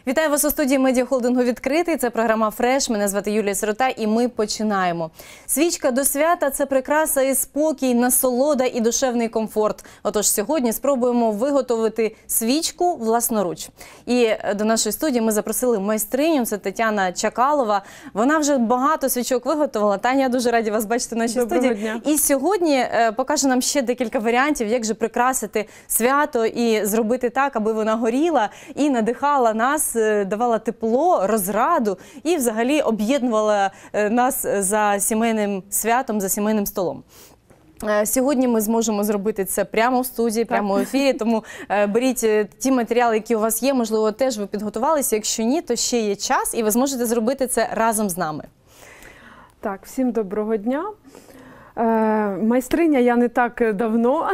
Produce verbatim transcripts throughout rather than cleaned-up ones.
Вітаю вас у студії медіахолдингу «Відкритий». Це програма «Фреш». Мене звати Юлія Сирота і ми починаємо. Свічка до свята – це прикраса і спокій, насолода і душевний комфорт. Отож, сьогодні спробуємо виготовити свічку власноруч. І до нашої студії ми запросили майстриню, це Тетяна Чакалова. Вона вже багато свічок виготовила. Таня, дуже раді вас бачити в нашій Доброго студії. дня. І сьогодні покаже нам ще декілька варіантів, як же прикрасити свято і зробити так, аби вона горіла і надихала нас, давала тепло, розраду і взагалі об'єднувала нас за сімейним святом, за сімейним столом. Сьогодні ми зможемо зробити це прямо в студії, прямо в ефірі, тому беріть ті матеріали, які у вас є, можливо, теж ви підготувалися. Якщо ні, то ще є час і ви зможете зробити це разом з нами. Так, всім доброго дня. Майстриня я не так давно.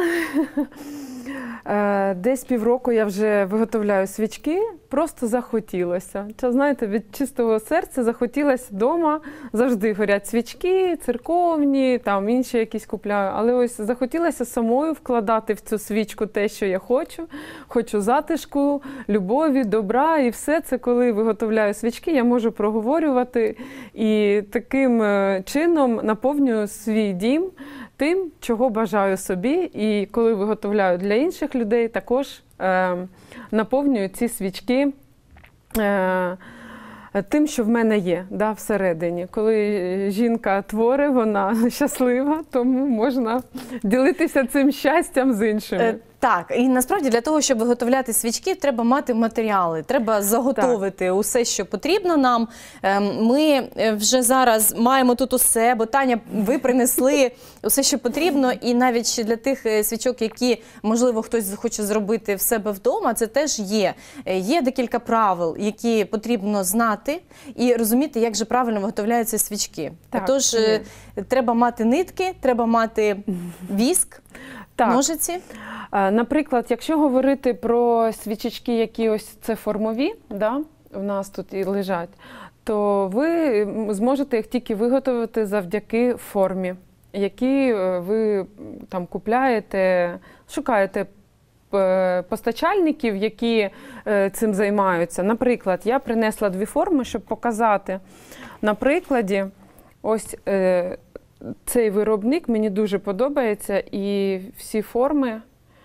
Десь півроку я вже виготовляю свічки, просто захотілося. Це, знаєте, від чистого серця захотілося вдома, завжди горять свічки, церковні, там інші якісь купляю. Але ось захотілося самою вкладати в цю свічку те, що я хочу. Хочу затишку, любові, добра. І все це, коли виготовляю свічки, я можу проговорювати і таким чином наповнюю свій дім тим, чого бажаю собі, і коли виготовляю для інших людей, також е, наповнюю ці свічки е, тим, що в мене є, да, всередині. Коли жінка творить, вона щаслива, тому можна ділитися цим щастям з іншими. Так, і насправді для того, щоб виготовляти свічки, треба мати матеріали, треба заготовити так. усе, що потрібно нам. Ми вже зараз маємо тут усе, бо, Таня, ви принесли усе, що потрібно, і навіть для тих свічок, які, можливо, хтось хоче зробити в себе вдома, це теж є. Є декілька правил, які потрібно знати і розуміти, як же правильно виготовляються свічки. Так, Тож, є. треба мати нитки, треба мати віск, так. ножиці. Наприклад, якщо говорити про свічечки, які ось це формові, да, у нас тут і лежать, то ви зможете їх тільки виготовити завдяки формі, які ви там купляєте, шукаєте постачальників, які цим займаються. Наприклад, я принесла дві форми, щоб показати. На прикладі, ось цей виробник мені дуже подобається, і всі форми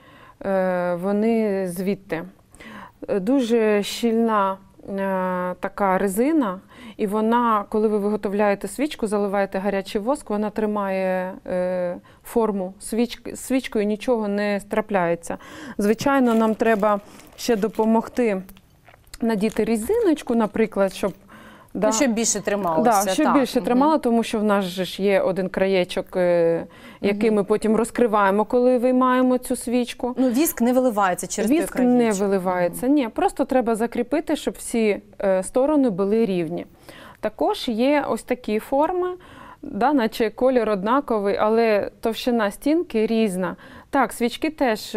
вони звідти. Дуже щільна така резина, і вона, коли ви виготовляєте свічку, заливаєте гарячий воск, вона тримає форму свічки, свічкою, нічого не трапляється. Звичайно, нам треба ще допомогти надіти резиночку, наприклад, щоб Да. Ну, щоб більше трималося. Да, щоб так. більше тримало, угу. тому що в нас же ж є один краєчок, який угу. ми потім розкриваємо, коли виймаємо цю свічку. Ну, віск не виливається через той краєчок. Віск не виливається, угу. ні. Просто треба закріпити, щоб всі сторони були рівні. Також є ось такі форми, да, наче колір однаковий, але товщина стінки різна. Так, свічки теж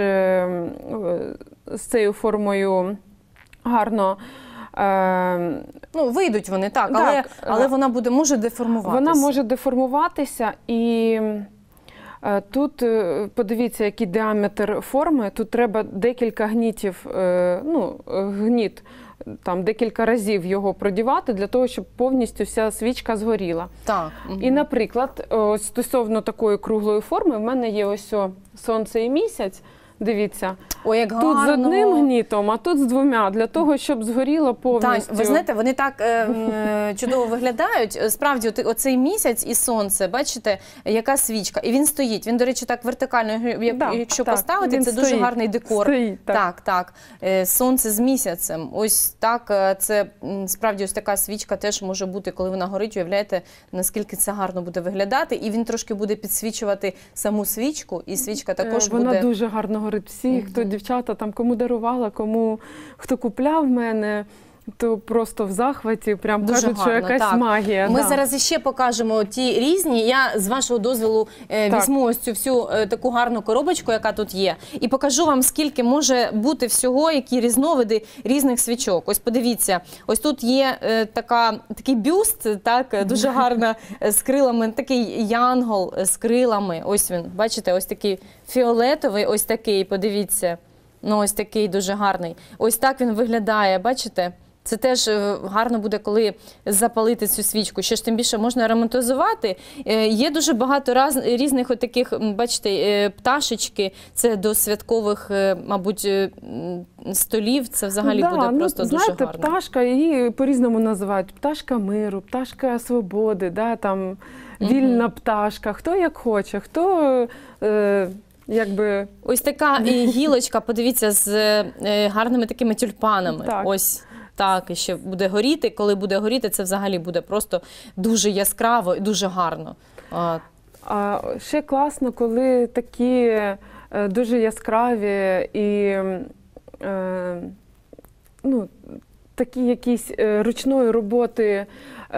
з цією формою гарно Ну, вийдуть вони, так, так але, але вона буде, може деформуватися. Вона може деформуватися, і тут, подивіться, який діаметр форми, тут треба декілька гнітів, ну, гніт, там декілька разів його продівати, для того, щоб повністю вся свічка згоріла. Так. І, наприклад, ось стосовно такої круглої форми, в мене є ось о, сонце і місяць. Дивіться, Ой, як тут гарно. з одним гнітом, а тут з двома, для того, щоб згоріло повністю. Так, ви знаєте, вони так е, чудово виглядають. Справді, оцей місяць і сонце, бачите, яка свічка. І він стоїть. Він, до речі, так вертикально, як, да, якщо так, поставити, це стоїть. Дуже гарний декор. Стоїть, так. так, так. Сонце з місяцем. Ось так, це справді ось така свічка теж може бути, коли вона горить, уявляєте, наскільки це гарно буде виглядати. І він трошки буде підсвічувати саму свічку, і свічка також вона буде... Вона дуже гарно горить. Всі, хто дівчата, там, кому дарувала, кому, хто купляв мене, то просто в захваті, прям дуже кажуть, гарно, що якась так. магія. Ми да. зараз іще покажемо ті різні. Я, з вашого дозволу, е, візьму ось цю всю е, таку гарну коробочку, яка тут є, і покажу вам, скільки може бути всього, які різновиди різних свічок. Ось подивіться, ось тут є е, така, такий бюст, так, дуже гарна, з крилами, такий янгол з крилами. Ось він, бачите, ось такий фіолетовий, ось такий, подивіться. Ну, ось такий дуже гарний. Ось так він виглядає, бачите? Це теж е, гарно буде, коли запалити цю свічку. Що ж тим більше можна ароматизувати. Е, Є дуже багато раз, різних от таких, м, бачите, е, пташечки. Це до святкових, е, мабуть, е, м, столів. Це взагалі Да, буде ну, просто знаєте, дуже гарно. пташка, її по-різному називають. Пташка миру, пташка свободи, да, там, вільна пташка. Хто як хоче, хто е, якби... Ось така і гілочка, подивіться, з е, гарними такими тюльпанами. Так. Ось так, і ще буде горіти. Коли буде горіти, це взагалі буде просто дуже яскраво і дуже гарно. А, А ще класно, коли такі е, дуже яскраві і е, ну, такі якісь е, ручної роботи, е,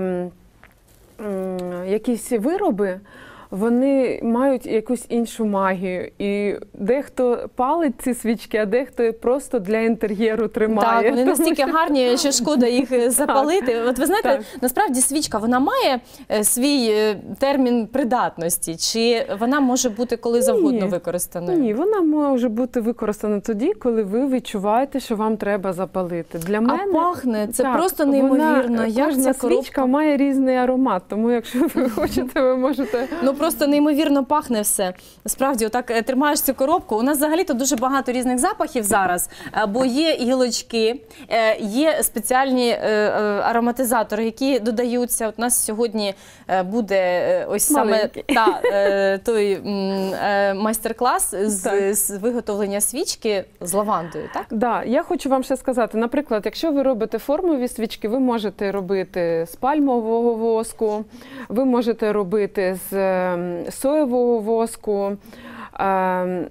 м, якісь вироби, вони мають якусь іншу магію. І дехто палить ці свічки, а дехто просто для інтер'єру тримає. Так, вони Тому настільки що- гарні, що шкода їх е, запалити. От ви знаєте, Так. насправді свічка, вона має е, свій е, термін придатності, чи вона може бути коли завгодно Ні. використаною? Ні, вона може бути використана тоді, коли ви відчуваєте, що вам треба запалити. Для А мене пахне, це так, просто вона- неймовірно. Як кожна ця коробка? свічка має різний аромат, тому якщо ви хочете, ви можете. Ну просто неймовірно пахне все. Справді, отак е, тримаєш цю коробку. У нас взагалі-то дуже багато різних запахів зараз, е, бо є гілочки, е, є спеціальні е, е, ароматизатори, які додаються. От у нас сьогодні е, буде е, ось саме Маленький. та, е, той м, е, майстер-клас з, Так. з виготовлення свічки з лавандою, так? Да, я хочу вам ще сказати, наприклад, якщо ви робите формові свічки, ви можете робити з пальмового воску, ви можете робити з ем, соєвого воску. Ем,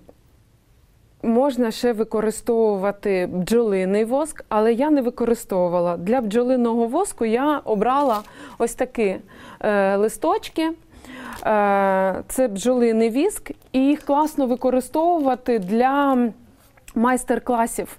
Можна ще використовувати бджолиний воск, але я не використовувала. Для бджолиного воску я обрала ось такі е, листочки. Е, це бджолиний віск, і їх класно використовувати для майстер-класів.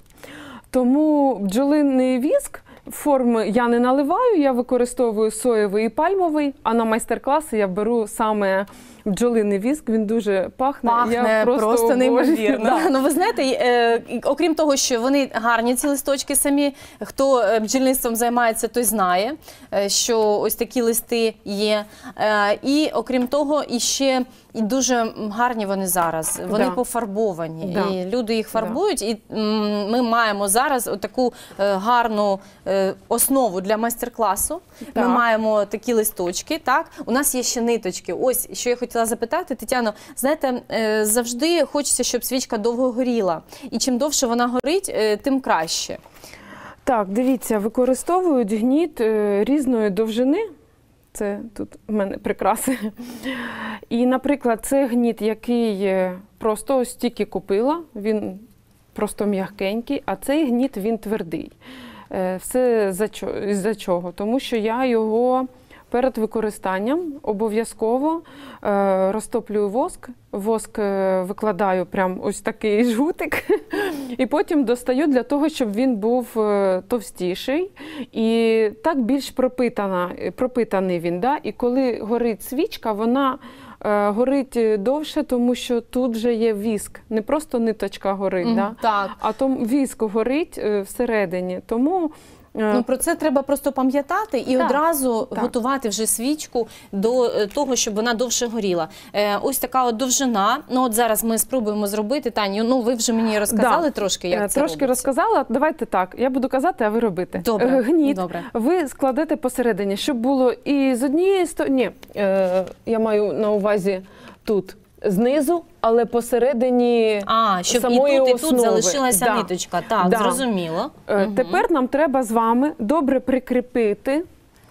Тому бджолиний віск форми я не наливаю, я використовую соєвий і пальмовий, а на майстер-класи я беру саме бджолиний віск, він дуже пахне. Пахне я просто, просто, обожнюю. неймовірно. Да. Ну ви знаєте, е, окрім того, що вони гарні ці листочки самі, хто е, бджільництвом займається, той знає, е, що ось такі листи є. Е, І окрім того, іще і дуже гарні вони зараз. Вони Да. пофарбовані. Да. І люди їх фарбують. І м, ми маємо зараз таку гарну е, основу для майстер-класу. Ми Так. маємо такі листочки. Так, у нас є ще ниточки. Ось що я хотіла запитати, Тетяно. Знаєте, е, завжди хочеться, щоб свічка довго горіла. І чим довше вона горить, е, тим краще. Так, дивіться, використовують гніт е, різної довжини. Це тут в мене прикраси. І, наприклад, це гніт, який е, просто ось тільки купила, він просто м'якенький, а цей гніт, він твердий. Е, Все за чо- за чого? Тому що я його перед використанням обов'язково е, розтоплюю воск, воск е, викладаю прям ось такий жгутик, і потім достаю для того, щоб він був е, товстіший і так більш пропитана, пропитаний він. Да? І коли горить свічка, вона е, горить довше, тому що тут вже є віск, не просто ниточка горить, Мгм, да? так. а тому віск горить е, всередині. Тому е, Ну, про це треба просто пам'ятати і Так, одразу так. готувати вже свічку до е, того, щоб вона довше горіла. Е, ось така от довжина. Ну, от зараз ми спробуємо зробити, Таню. Ну, ви вже мені розказали Да. трошки, Е, як це Трошки робиться. розказала. Давайте так. Я буду казати, а ви робите. Добре, Е, Гніт добре. ви складете посередині, щоб було і з однієї сторони. Ні, е, я маю на увазі тут знизу, але посередині. А, щоб самої і тут, і тут основи. залишилася Да. ниточка. Так, Да. зрозуміло. Е, Мгм. Тепер нам треба з вами добре прикріпити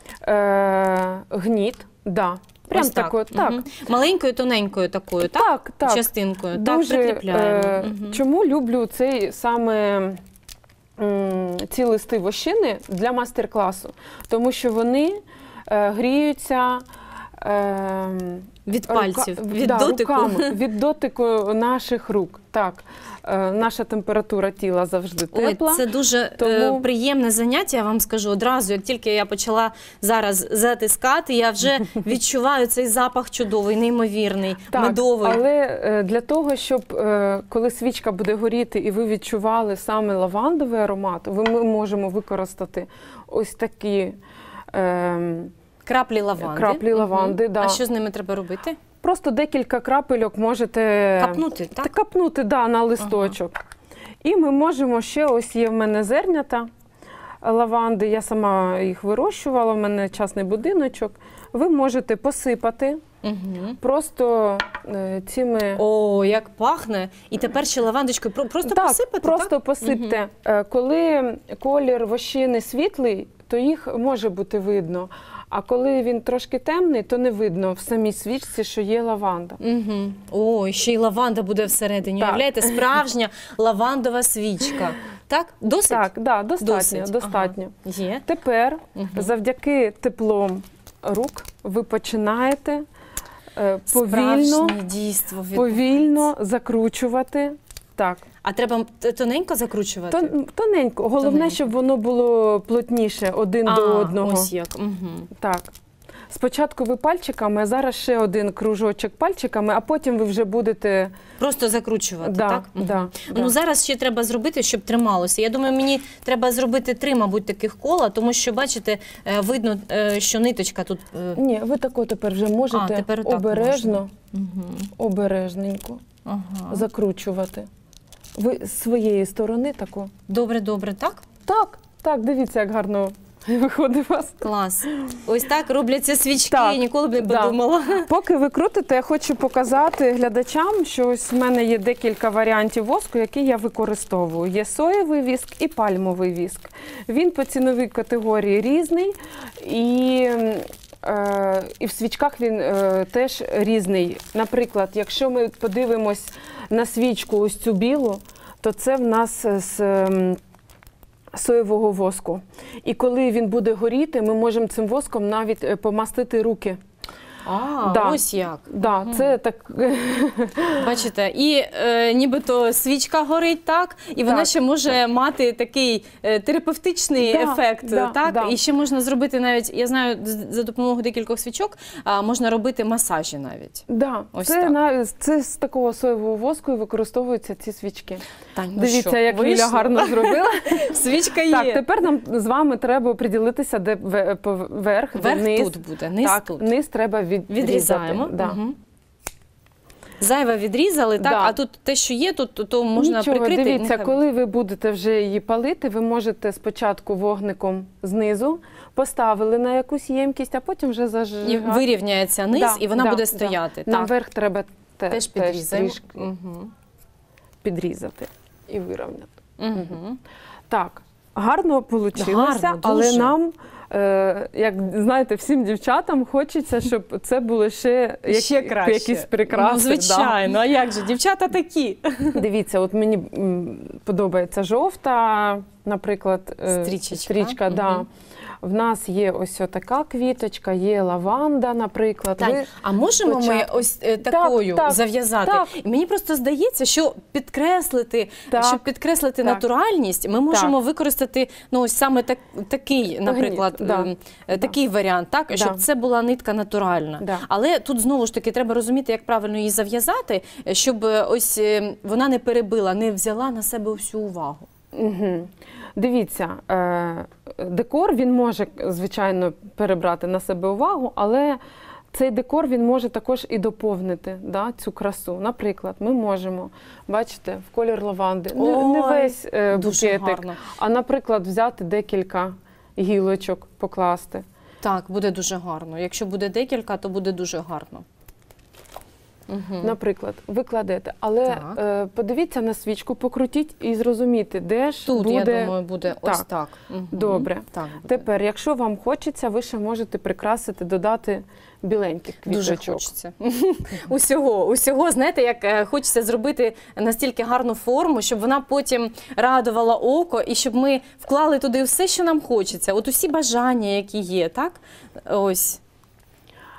е, гніт. Да. Прям Ось так. тако, так. Мгм. Маленькою, тоненькою такою, так? Так, так. Частинкою. Дуже, так, прикріпляємо. е, Мгм. Чому люблю цей саме м, ці листи вощини для майстер-класу? Тому що вони е, гріються Е, Від пальців, рука- від да, дотику. руками, від дотику наших рук. Так, е, наша температура тіла завжди тепла. Ой, це дуже тому- е, приємне заняття, я вам скажу. Одразу, як тільки я почала зараз затискати, я вже відчуваю цей запах чудовий, неймовірний, Так, медовий. але е, для того, щоб е, коли свічка буде горіти і ви відчували саме лавандовий аромат, ви, ми можемо використати ось такі е, Краплі лаванди. краплі лаванди. Мгм. Да. А що з ними треба робити? Просто декілька крапельок можете Капнути, та так? капнути да, на листочок. І ми можемо ще, ось є в мене зернята лаванди, я сама їх вирощувала, в мене частний будиночок. Ви можете посипати Угу. просто е, цими... О, як пахне. І тепер ще лавандочкою про- просто так, посипати, просто так? посипте. Е, Коли колір вощини світлий, то їх може бути видно. А коли він трошки темний, то не видно в самій свічці, що є лаванда. Угу. О, ще й лаванда буде всередині. Так. Уявляєте, справжня лавандова свічка. Так? Досить? Так, да, достатньо. Досить. достатньо. Ага. Є. Тепер Мгм. завдяки теплом рук ви починаєте е, повільно, Справжнє дійство відбувається. повільно закручувати. Так, А треба т- тоненько закручувати? тон, тоненько. Головне, Тоненько. щоб воно було плотніше один а, до одного. ось як. Угу. Так. Спочатку ви пальчиками, а зараз ще один кружочок пальчиками, а потім ви вже будете... Просто закручувати, Да, так? Мгм. да, Ну, да. зараз ще треба зробити, щоб трималося. Я думаю, мені треба зробити три, мабуть, таких кола, тому що, бачите, е, видно, е, що ниточка тут... е, Ні, ви тако тепер вже можете А, тепер отак обережно, Мгм. обережненько Ага. закручувати. Ви з своєї сторони тако. Добре, добре, так? Так, так, дивіться, як гарно виходить у вас. Клас. Ось так робляться свічки, Так, ніколи б не да. подумала. Поки ви крутите, я хочу показати глядачам, що ось в мене є декілька варіантів воску, які я використовую. Є соєвий віск і пальмовий віск. Він по ціновій категорії різний, і, е, і в свічках він е, теж різний. Наприклад, якщо ми подивимось на свічку ось цю білу, то це в нас з ем, соєвого воску. І коли він буде горіти, ми можемо цим воском навіть е, помастити руки. А, Да. ось як. Да, це так. Бачите, і е, нібито свічка горить, так, і вона Так, ще може мати такий е, терапевтичний Да, ефект, да, так? да. І ще можна зробити навіть, я знаю, з- за допомогою декількох свічок а, можна робити масажі навіть. Да, Ось це, так. на, це з такого соєвого воску і використовуються ці свічки. Тань, ну Дивіться, що, як Юля вийшло? гарно зробила. Свічка є. Так, тепер нам з вами треба приділитися, де ве- по- верх, де Верх низ. тут буде, низ так, тут. низ треба від, Відрізаємо. Да. Мгм. Зайве відрізали, так, Да. а тут те, що є, тут то, то можна Нічого, прикрити. дивіться, нехай- коли ви будете вже її палити, ви можете спочатку вогником знизу поставили на якусь ємкість, а потім вже І зажигати. вирівняється низ, Да, і вона да, буде да. стояти. Так. Наверх треба те- Теж теж підрізаємо. трішки Угу. підрізати і вирівняти. Угу. Так, гарно вийшло, Гарно, але дуже. нам, е, як знаєте, всім дівчатам хочеться, щоб це було ще, як, Ще краще. якісь прикраси. Ну, звичайно, а як же, дівчата такі. Да. Дивіться, от мені м, подобається жовта, наприклад, е, Стрічечка. стрічка да. Мгм. В нас є ось така квіточка, є лаванда, наприклад. Так, Ви- а можемо ми спочатку- ось е, такою так, зав'язати? так. І мені просто здається, що підкреслити, Так, щоб підкреслити так. натуральність, ми можемо використати ну ось саме так, такий, наприклад, да, ем, е, такий варіант, так, Да. щоб це була нитка натуральна. Да. Але тут знову ж таки треба розуміти, як правильно її зав'язати, щоб е, ось е, вона не перебила, не взяла на себе всю увагу. Угу. Дивіться, е, декор він може, звичайно, перебрати на себе увагу, але цей декор він може також і доповнити, да, цю красу. Наприклад, ми можемо, бачите, в колір лаванди, не, не Ой, весь е, Дуже букетик, гарно. а, наприклад, взяти декілька гілочок, покласти. Так, буде дуже гарно. Якщо буде декілька, то буде дуже гарно. Угу. Наприклад, ви кладете, але Так. е, подивіться на свічку, покрутіть і зрозуміти, де ж Тут, буде. я думаю, буде ось Так. так. Мгм. Добре. Так буде. Тепер, якщо вам хочеться, ви ще можете прикрасити, додати біленьких Дуже квіточок. хочеться. усього, усього, знаєте, як е, хочеться зробити настільки гарну форму, щоб вона потім радувала око, і щоб ми вклали туди все, що нам хочеться. От усі бажання, які є, так? Ось.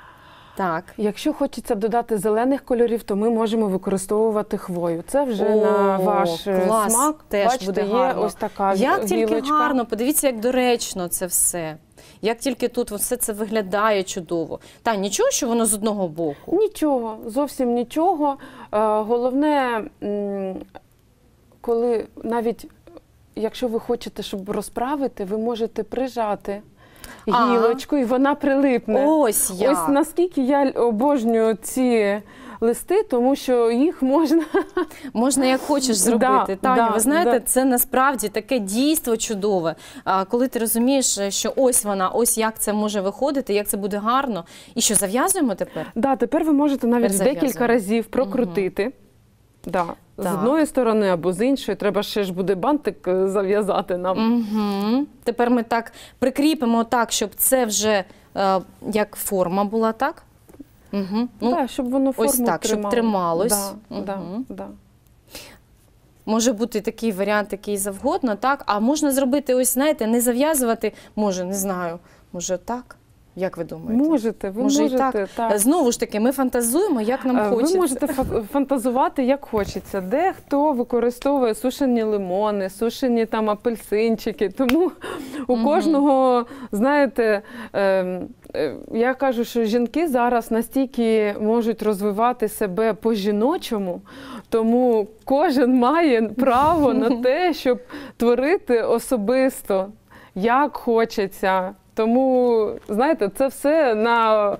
Так. Якщо хочеться додати зелених кольорів, то ми можемо використовувати хвою. Це вже О, на ваш е, клас, смак. теж Бачите, буде є гарно. ось така Як тільки гілочка. гарно, подивіться, як доречно це все. Як тільки тут все це виглядає чудово. Та нічого, що воно з одного боку? Нічого, зовсім нічого. Е, Головне, м, коли навіть якщо ви хочете, щоб розправити, ви можете прижати А. гілочку, і вона прилипне. Ось як. Ось наскільки я обожнюю ці листи, тому що їх можна... Можна як хочеш зробити. Да, Таня, да, ви знаєте, да. це насправді таке дійство чудове. А, коли ти розумієш, що ось вона, ось як це може виходити, як це буде гарно. І що, зав'язуємо тепер? Да, тепер ви можете навіть Тепер декілька зав'язуємо. разів прокрутити. Да. З Так. одної сторони або з іншої. Треба ще ж буде бантик е, зав'язати нам. Угу. Тепер ми так прикріпимо так, щоб це вже е, як форма була, так? Угу. Ну, Да, щоб воно форму ось так, щоб тримало. трималось. Да, да, Мгм. да. може бути такий варіант, який завгодно, так? А можна зробити, ось, знаєте, не зав'язувати, може, не знаю, може так? Як ви думаєте? Можете, ви Може, і можете. так. так. Знову ж таки, ми фантазуємо, як нам Е, хочеться. Ви можете фа- фантазувати, як хочеться. Дехто використовує сушені лимони, сушені там апельсинчики. Тому у Мгм. кожного, знаєте, е, е, я кажу, що жінки зараз настільки можуть розвивати себе по-жіночому, тому кожен має право на те, щоб творити особисто, як хочеться. Тому, знаєте, це все на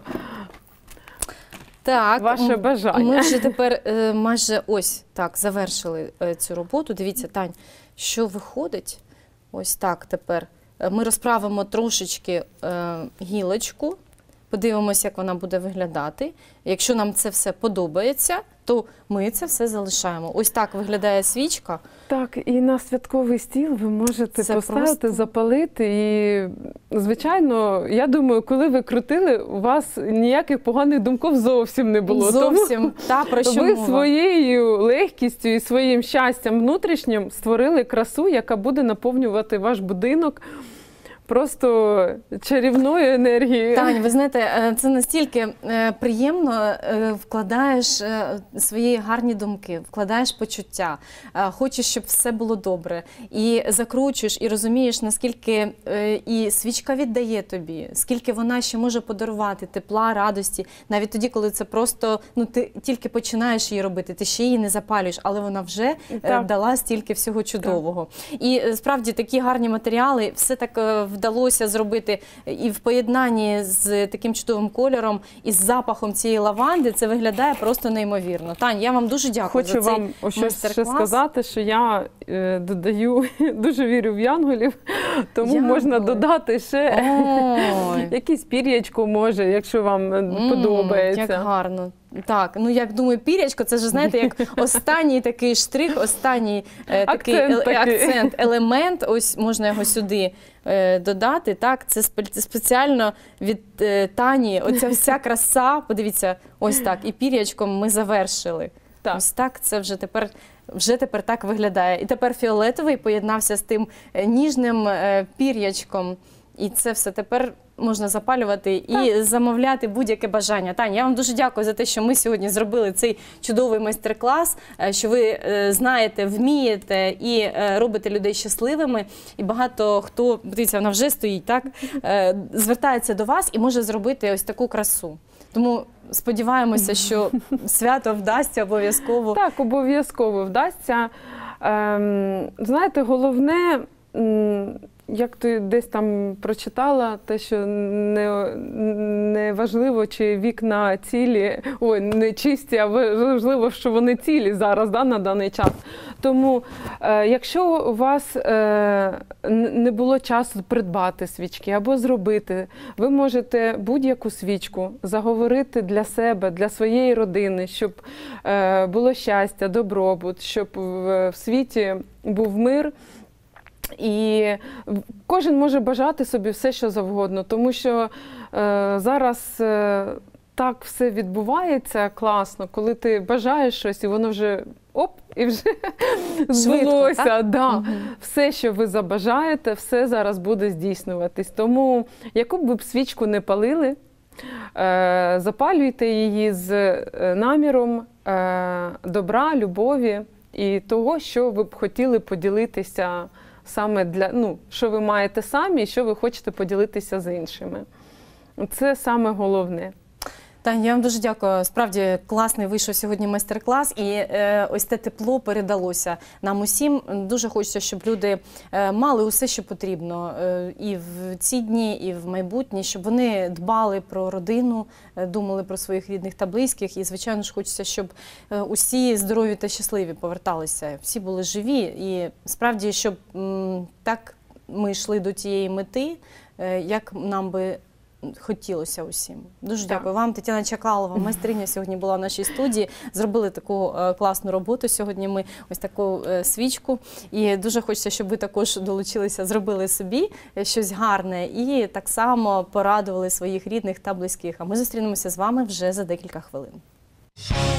Так, ваше м, бажання. Ми вже тепер е, майже ось так завершили е, цю роботу. Дивіться, Тань, що виходить? Ось так тепер. Е, Ми розправимо трошечки е, гілочку, подивимося, як вона буде виглядати. Якщо нам це все подобається, то ми це все залишаємо. Ось так виглядає свічка. Так, і на святковий стіл ви можете Це поставити, просто- запалити. І, звичайно, я думаю, коли ви крутили, у вас ніяких поганих думків зовсім не було. Зовсім, та, про що Тому ви мова? своєю легкістю і своїм щастям внутрішнім створили красу, яка буде наповнювати ваш будинок просто чарівною енергією. Тань, ви знаєте, е, це настільки е, приємно, е, вкладаєш е, свої гарні думки, вкладаєш почуття, е, хочеш, щоб все було добре, і закручуєш, і розумієш, наскільки е, і свічка віддає тобі, скільки вона ще може подарувати тепла, радості, навіть тоді, коли це просто, ну, ти тільки починаєш її робити, ти ще її не запалюєш, але вона вже е, Так. дала стільки всього чудового. І е, справді такі гарні матеріали, все так е, вдалося зробити і в поєднанні з таким чудовим кольором, і з запахом цієї лаванди, це виглядає просто неймовірно. Тань, я вам дуже дякую Хочу за цей вам щось ще майстер-клас. сказати, що я е, додаю, дуже вірю в янголів, тому Янголи. можна додати ще Ой. якісь пір'ячко, може, якщо вам е, М, подобається. Як гарно. Так, ну як думаю, пірячко, це ж, знаєте, як останній такий штрих, останній е, такий, Акцент е- такий. акцент, елемент, ось можна його сюди е, додати. Так, це спе- спеціально від е, Тані, оця вся краса, подивіться, ось так, і пірячком ми завершили. Так. Ось так це вже тепер, вже тепер так виглядає. І тепер фіолетовий поєднався з тим е, ніжним е, пір'ячком. І це все тепер можна запалювати і замовляти будь-яке бажання. Таня, я вам дуже дякую за те, що ми сьогодні зробили цей чудовий майстер-клас, е, що ви е, знаєте, вмієте і е, робите людей щасливими. І багато хто, дивіться, вона вже стоїть, так, е, звертається до вас і може зробити ось таку красу. Тому сподіваємося, що свято вдасться обов'язково. Так, обов'язково вдасться. Ем, знаєте, головне, м, як ти десь там прочитала, те, що не, не важливо, чи вікна цілі, ой, не чисті, а важливо, що вони цілі зараз, да, на даний час. Тому, е, якщо у вас е, н- не було часу придбати свічки або зробити, ви можете будь-яку свічку заговорити для себе, для своєї родини, щоб е, було щастя, добробут, щоб в, в світі був мир. І кожен може бажати собі все, що завгодно, тому що е, зараз е, так все відбувається класно, коли ти бажаєш щось, і воно вже оп, і вже збулося. так? Да. Мгм. Все, що ви забажаєте, все зараз буде здійснюватись. Тому яку б ви б свічку не палили, Е, Запалюйте її з е, наміром е, добра, любові і того, що ви б хотіли поділитися саме для, ну, що ви маєте самі і що ви хочете поділитися з іншими. Це саме головне. Таня, я вам дуже дякую. Справді класний вийшов сьогодні майстер-клас, і е, ось те тепло передалося нам усім. Дуже хочеться, щоб люди е, мали усе, що потрібно, е, і в ці дні, і в майбутнє, щоб вони дбали про родину, е, думали про своїх рідних та близьких. І, звичайно ж, хочеться, щоб е, усі здорові та щасливі поверталися, всі були живі. І справді, щоб м, так ми йшли до тієї мети, е, як нам би хотілося усім. Дуже Так. дякую вам. Тетяна Чакалова, майстриня, сьогодні була в нашій студії. Зробили таку е, класну роботу сьогодні ми, ось таку е, свічку. І дуже хочеться, щоб ви також долучилися, зробили собі щось гарне і так само порадували своїх рідних та близьких. А ми зустрінемося з вами вже за декілька хвилин.